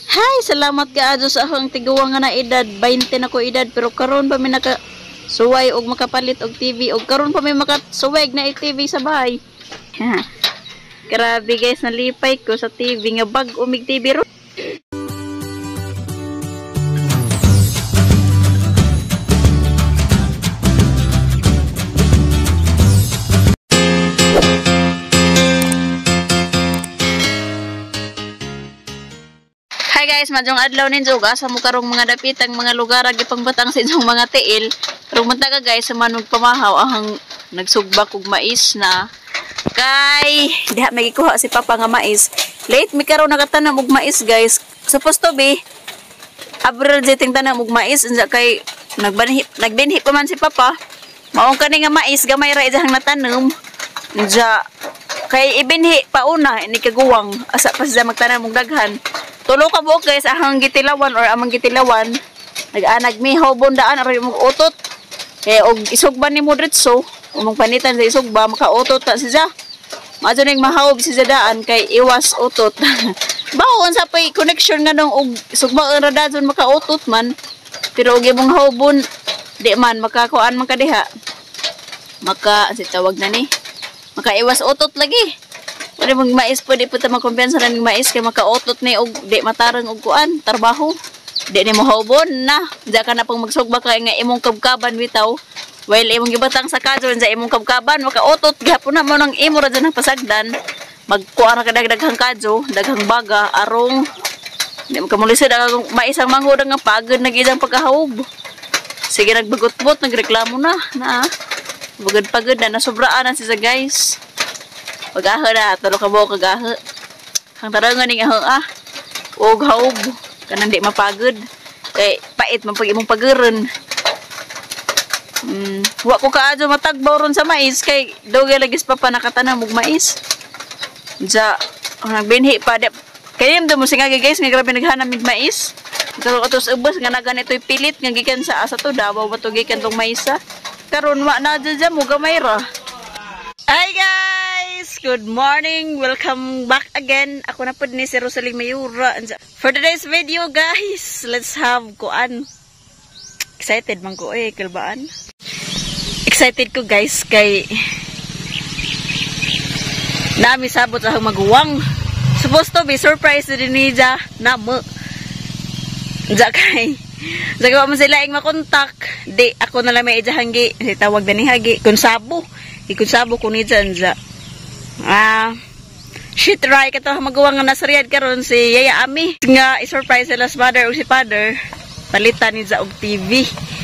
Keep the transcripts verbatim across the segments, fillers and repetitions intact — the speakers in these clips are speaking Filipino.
Hay, salamat ka adto sa akong tiguwa nga na edad, twenty na ko edad pero karon pa mi naka suway og makapalit og T V og karon pa may makasuwag na T V sa bahay. Grabe guys, nalipay ko sa T V nga bag umig T V ro. Hi guys, madjong adlaw ninyo asa mo karong mga dapitang mga lugar agi pangbatang sa inyong mga tiil. Pero munta ka guys, manog pamahaw ahang nagsugba kog mais na kay diha may gikuha si papa nga mais. Late mi karon nakatanam og mais guys. Supposed to be average ting tanam og mais unsa kay nagbanhi nagbinhi pa man si papa. Maong kani nga mais gamay ra ijang natanom. Unsa kay ibinhi pa una ni kaguwang asa pa siya magtanam og daghan. Tulo ka buok guys ahang gitilawan or amang gitilawan nag-anag mi hobondaan aron mo utot kay og isugban ni mo diretso umong panitan sa isugba makautot ta siya madyo ning mahaob siya daan kay iwas utot bawon sa pay connection nga nung og isugba ra dadon makautot man pero og imong hobon di man makakuan man kadiha maka si tawag na ni makaiwas utot lagi. Pwede mag mais, pwede po ito makumpensa ng mais kaya makautot ni og di matarang og kuan, trabaho. Di ni mo hobon na. Diya ka na pang magsugba kaya nga imong kabkaban bitaw. While imong gibatang sa kadyon sa imong kabkaban, makautot. Gihapon na mo ng imo ra dyan ng pasagdan. Magkuha na ka dagdaghang kadyo, daghang baga, arong. Di mo kamulisod ang mais ang manghod nga pagod na gidang pagkahaob. Sige nagbagot-bot, nagreklamo na. na Pagod-pagod na, nasubraan na siya guys. Pag-aho na, tulo ka mo kag-aho. Ang tarangan ni nga ah. Og haob. Kanang di mapagod. Kay pait man pag imong pagiron. Hmm, wa ko kaadyo matagbaw ron sa mais kay doge lagis pa pa nakatanam og mais. Ja, oh, nagbinhi pa de. Kay imdo mo singagi guys, nga grabe naghanam mig mais. Pero atos ubos nga na ganito'y pilit nga gikan sa asa to Davao ba to gikan tong maisa. Karon wa na dyan mo gamay ra. Hi guys! Good morning! Welcome back again. Ako na po ni si Rosalie Mayura. For today's video guys, let's have kuan. Excited man ko eh, kalbaan. Excited ko guys kay nami sabot sa maguwang. Supposed to be surprise din ni Ja na mo. Ja kay Zagawa mo sila ing makontak. Di ako na lang may ijahanggi. Tawag na ni Hagi. Konsabo. Ikonsabo ko ni dyan dyan. Ah, shit right. Kato magawa nga nasa Riyadh karon si Yaya Ami. Nga isurprise sila sa mother o si father. Palitan ni dyan og T V.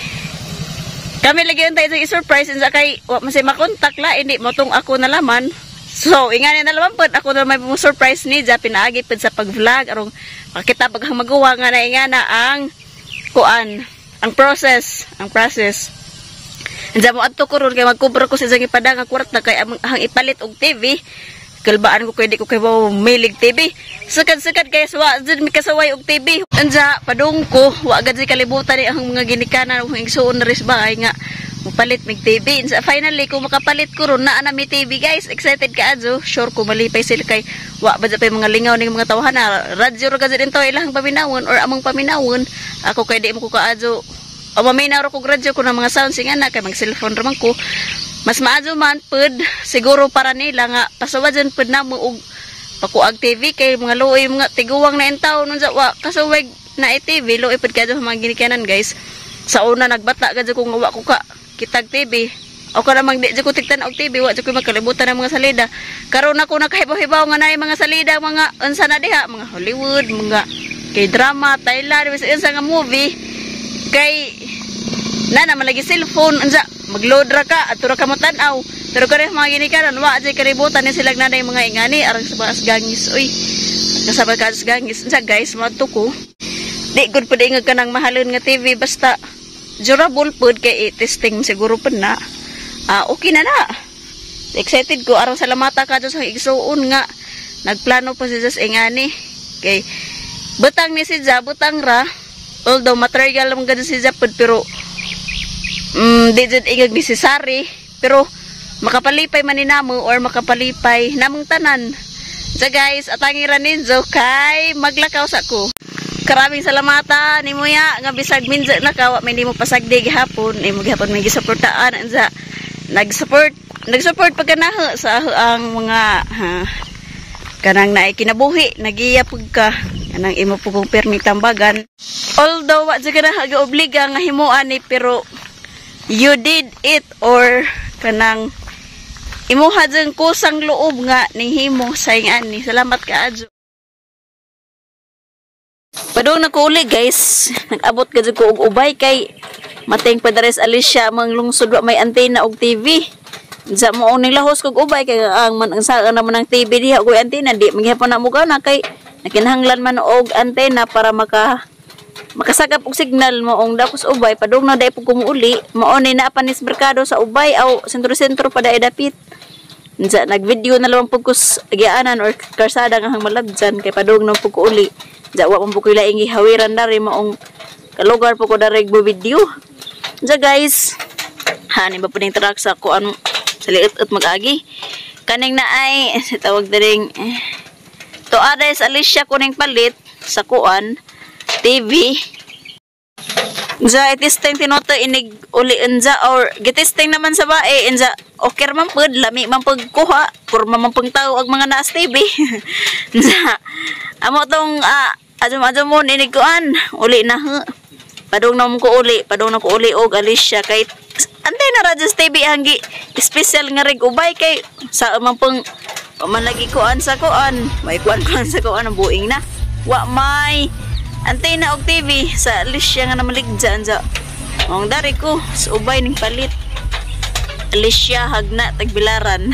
Kami lagi yung tayo sa isurprise. Insa kay, wak masay makontak la. Hindi mo tong ako nalaman. So, ingani na naman po. Ako na may surprise ni dyan. Pinaagi po sa pag-vlog. Arong makita pag magawa nga na ingana ang kuan. Ang process. Ang process. Andiyan mo adto ko ron kay magkubra ko sa isang ipadang nga kwarta kay ang ipalit og T V. Kalbaan ko kay di ko kay milig T V. Sakad-sakad kay wa jud mi kasaway og T V. Anja padung ko wa gad si kalibutan ni ang mga ginikanan ug igsuon na ris bahay nga mapalit mig T V. Anja finally ko makapalit ko ron naa na mi T V guys. Excited ka adto. Sure ko malipay sila kay wa ba pa mga lingaw ning mga tawahan na radyo ra gad dito ilang paminawon or among paminawon. Ako kay di mo ko kaadto. O maminaw ko radyo ko ng mga sounds nga na kay mag cellphone raman ko. Mas maadyo man pud siguro para nila nga pasawadyan pud na mo og pakuag T V kay mga luoy mga tiguwang na entaw nun sa wa kasawag na T V luoy pud kadto mga ginikanan guys. Sa una nagbata kadto ko nga wa ko ka kitag T V. O ka namang di ko tigtan og T V wa ko makalibutan ng mga salida. Karon ako nakahibaw-hibaw nga naay mga salida mga unsa na diha mga Hollywood, mga K-drama, Thailand, unsa nga movie. Kay na naman lagi cellphone ansa magload ra ka ato ra ka mo tan-aw pero kare mga ginikanan wa jay kaributan ni sila nanay mga ingani arang sa baas gangis oy kasabay ka sa gangis ansa guys madto ko di gud pud ingag kanang mahalon nga T V basta durable pud kay testing siguro pud na ah okay na na excited ko arang salamata ka sa igsuon nga nagplano pa si Jess ingani kay butang ni si Ja butang ra. Although material lang ganda si Japod pero um, di dyan ingag necessary pero makapalipay maninamo or makapalipay namang tanan. So guys, atangi ra ninyo kay maglakaw sa ko. Karaming salamatan nimo ya nga bisag minsa na ka wa may nimo pasagdi gihapon, imo gihapon may gisuportaan anza. Nag-support, nag-support pagkanaho sa ang mga ha, kanang naay kinabuhi, nagiya pug ka kanang imo pugong permi tambagan. Although wa jud kana ga-obliga nga himuan ni pero you did it or kanang imuha jud kusang loob nga ning himo saingan ni. Salamat ka adyo. Padung na ko uli guys, nag-abot ka dyan ko og ubay kay mating padares Alicia mang lungsod wa may antena og T V. Sa mo ning lahos kog ubay kay ang man ang saan naman ng T V diha og antena di manghipon na mo na kay nakinahanglan man og antena para maka makasagap og signal mo ong dapos ubay padung na dai pug kumuuli mao ni naa panis merkado sa ubay aw sentro-sentro pa dai dapit. Sa nag-video na lang pug kus agianan or karsada nga hang malabjan kay padung na pug uli. Jawa pang bukoy laing gihawiran dari maong kalugar po ko dari video. Ja guys, hani ba puning truck sa kuan sa liit at mag-agi. Kaning naay tawag daring eh, to ares Alicia kuning palit sa kuan T V. Ja itesting tinoto inig uli unja or gitesting naman sa bae unja okay man pud lami man pud kuha kurma man pang tao ag mga naas T V. Ja amo tong uh, Adum-adum mo iniguan uli na he. Padung na mo ko uli, padung na ko uli og Alicia kay antay na radyo T V hanggi special nga rig ubay kay sa man pang manlagi kuan sa kuan. May kuan kuan sa kuan ang buing na. Wa may antay na og T V sa Alicia nga namaligjan ja. Ang dari ko sa ubay ning palit. Alicia hagna tagbilaran.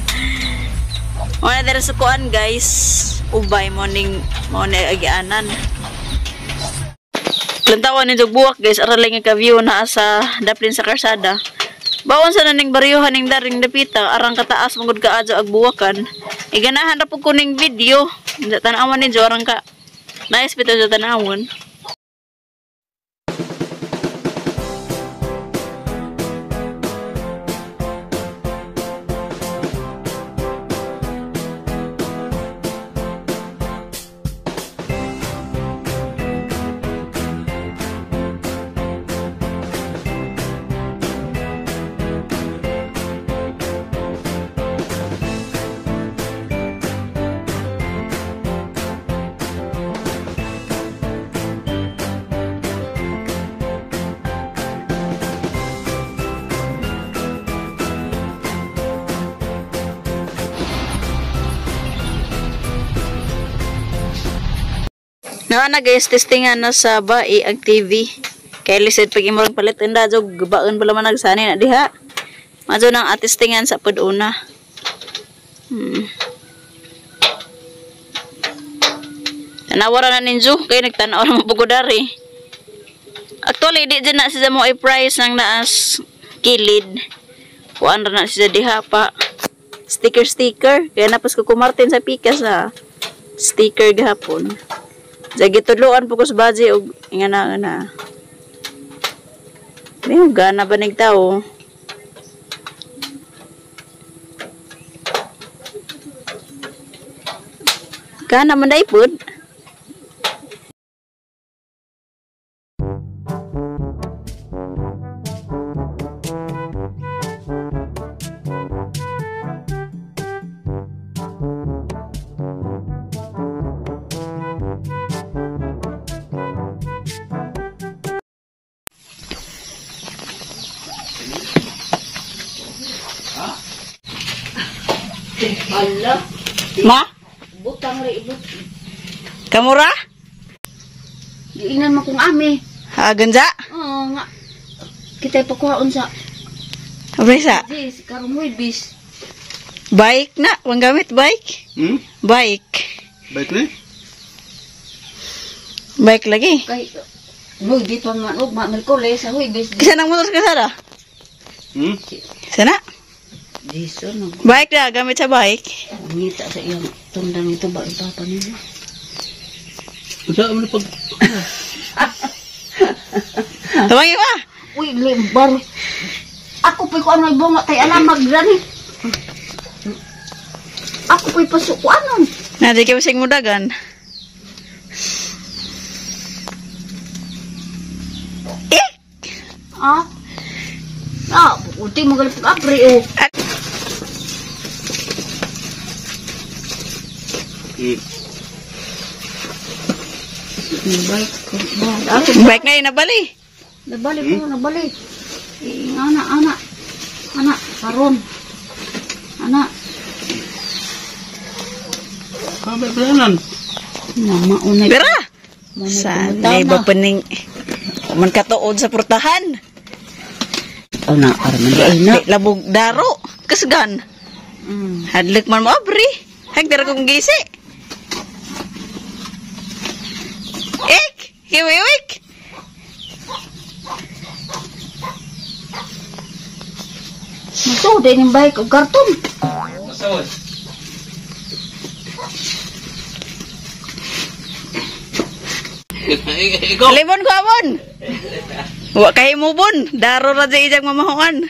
Wala dere sa kuan guys. Ubay morning morning agianan. Lantawan ni buwak guys aralay nga ka-view na sa daplin sa karsada. Bawon sa naning baryohan ning daring dapita arang kataas mangud ka adto ag buwakan. Iganahan ra pug kuning video. Tan-awan ni arang ka. Nice bitaw sa tanawon. Na na guys, testingan na sa bae ang T V. Kay lisod pag imong palit enda jog gabaon pala man nagsani na diha. Majo nang atestingan sa pud-una. Hmm. Tanawara na ninjo kay nagtanaw na mapugudari. Actually di dyan na siya mo i-price ng naas kilid. Kuan ra na siya diha pa. Sticker sticker kaya napos ko kumartin sa pikas sa sticker gahapon. Jagi tuluan po ko sa baji og nga na nga na. May gana ba nagtao? Gana man dai pud. Allah. Ma? Butang ri ibut. Kamura? Giingan mo kung ami. Ha, ganja? Oo nga. Kita ipakuhaon sa Abresa? Jis, karong bis. Bike na, wang gamit bike? Hmm? Bike. Baik ni? Bike lagi. Kay Huy, di pa man og ma Merkules sa huy bis. Kisa nang motor ka sada? Hmm? Sana? Diso no. Bike na, gamit sa bike. Ngita sa iyang tundang ito ba ang papa niya? Usa mo na pag Tawangi pa. Uy, lembar. Ako pa ko ano ibonga tay alamag gani. Ako pa pasukuanon. Na di kayo sing mudagan. Ah. Ah, ulti mo galing pag-apri, oh. Hmm. Bike ko. Ako, Bike na yun, nabali. nabalik ko, nabalik. Eh, anak, anak. Anak, karon. Anak. Kabay planan. Mama, unay. Pera! Mama, Sanay ba paning man katuod sa portahan? Anak, araman di ay na. Di labog daro. Kasgan. Mm. Hadlik man mo abri. Hagdara kong gisi. Ik! Kiwiwik! Masud, din yung bike o karton. Masawad. Ikaw. Limon ko amon. Wa kay mo bon. Daro ra di ijang mamahuan.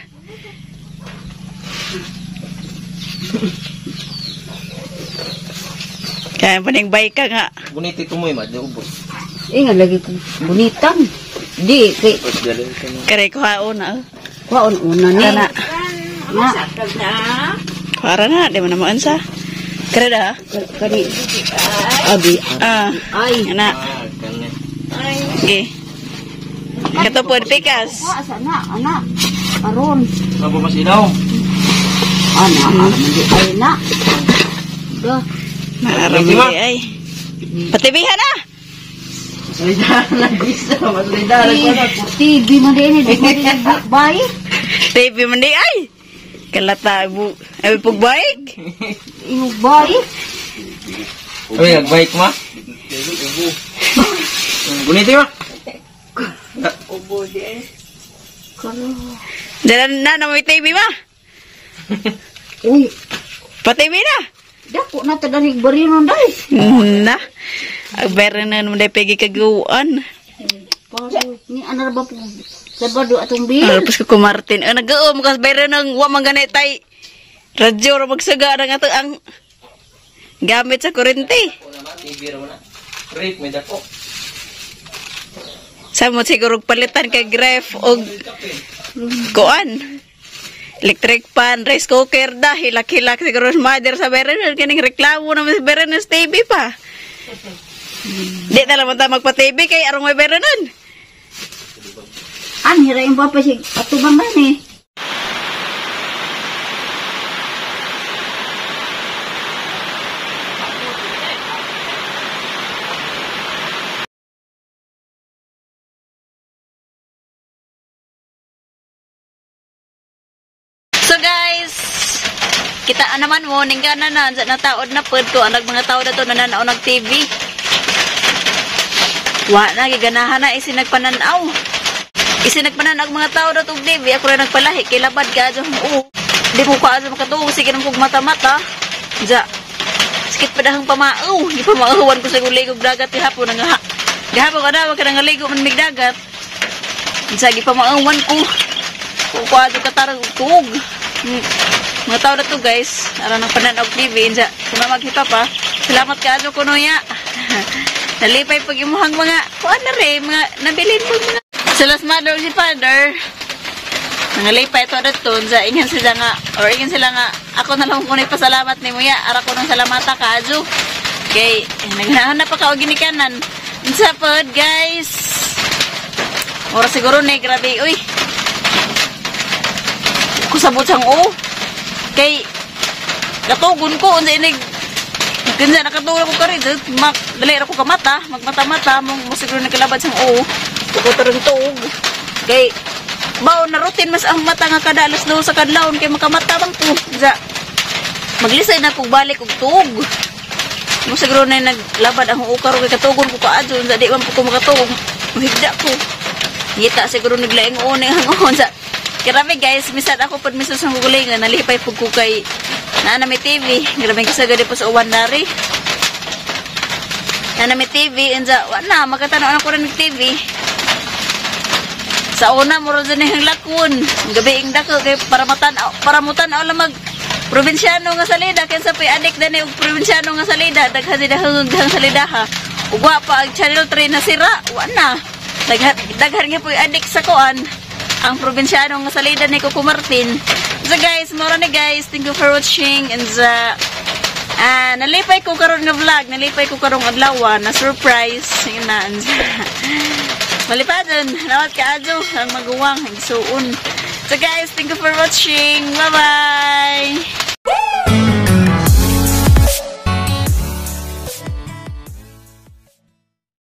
Kaya paning bike ka nga. Buniti tumoy ma, di ubos. Eh, nga lagi ko. Bunitan. Di, kay, Kare ko haon na. waon una ni. Kana. Na, Para na, di mo na maansa. Kare da. ka- kani. Abi, Ah, ay. ana. Okay. Kato po, pikas. Wa, sana, anak. Karon. Apa mas ilaw? Anak, araman di ay na. Da. Maarami ay. Patibihan na. Salida lagi sa, masalida T V man din, di mo din bayi. T V man di ay. Kalata bu. Ay pagbalik. Imo bayi. Uy, nagbike ma? Buniti ma? Dalan na na may T V ba? Uy, Pa-T V na. dako na ta dari bari nun day. Na. Agbera na naman dahil pegi kagawan. Ni ana ba po Sabado atong bil. Tapos ko kumartin. Ang nag-uom kasi bera ng wa man ganit tay. Radyo ra magsaga ng ato ang gamit sa kurente. Rate, may dako. Sa mo siguro palitan kay gref o kuan. Electric pan, rice cooker da, hilak-hilak siguro sa mother sa beren. Kaning reklamo naman sa beren ng T V pa. Di na naman tayo magpa-T V kay arong may beren nun. An hira yung papa si atubang man eh. So guys, kita naman mo, ningga na na, sa nataod na pod ko, ang mga tao na to nananaw ng T V. Wa na, giganahan na, isi nagpananaw. Isi nagpananaw ang mga tao na tong T V, ako rin nagpalahi, kilabad ka, dyan, oo. Di mo ka asa makatuwa, sige nang kong mata-mata. Dya, sikit pa dahang pamaaw. Di pa maawan ko sa guligog dagat, ihapon nga ha. Gahapon ka daw, ka nang ligo man mig dagat. Dya, di pa maawan ko. Kukwado ka tarang tug. Hmm. Mga tao na to guys, ara nang pananaw T V, dya, kung na maghipa pa, salamat ka ano ko noya. Nalipay pag imuhang mga, kuan na rin, mga nabilin mo mga. Silas mother si father, nangalipay ito na to, dya, ingan sila nga, or ingan sila nga, ako na lang kung pasalamat ni Muya, ara ko nang salamata ka, adyo. Okay, eh, naghahanap pa ka o ginikanan. Sa pod guys, oras siguro na, grabe, uy. Kusabot sang o. Kay katugon ko unsa inig kinsa nakatulog ko kari mak dali ra ko ka mata magmata-mata mo siguro nagkalabad sang o ko tarong tuog kay bao na routine mas ang mata nga kada alas dos sa kadlawon kay makamata bang ko ja maglisay na kog balik og tuog mo siguro na naglabad ang ukar kay katugon ko kaadto unsa di man ko makatuog mahigda ko ngita siguro naglaing uneng hangon sa grabe guys, misad ako pag misad sa gugulingan, nalipay po ko kay na may T V. Grabe kasi gadi po sa uwan dari. Na may T V, and sa, wala, magkatanaw ako rin ng T V. Sa una, muro dyan yung lakon. Gabi ang dako, kay para matanaw, para mutanaw lang mag probinsyano nga salida, kaya sa pay adik na yung probinsyano nga salida, daghasi dahang salida ha. Ugwa pa ang channel three na sira, wala. Daghan nga po yung adik sa kuan. ang probinsyano nga salida ni Coco Martin. So guys, mura ni guys. Thank you for watching. And uh, uh, nalipay ko karon nga vlog. Nalipay ko karong adlaw na surprise. Yun na. Malipadon. Nawat ka adyo. Ang maguwang. Ang suon. So guys, thank you for watching. Bye-bye.